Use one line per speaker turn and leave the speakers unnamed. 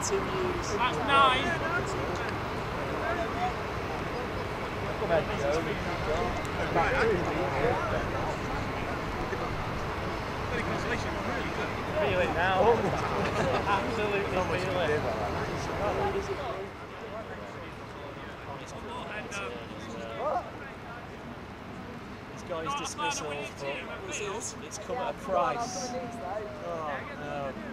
continues.
That's 9.
Come on, Joe. Feel it now. Absolutely feel it.
He's got his dismissals, but it's come at a price. Oh no.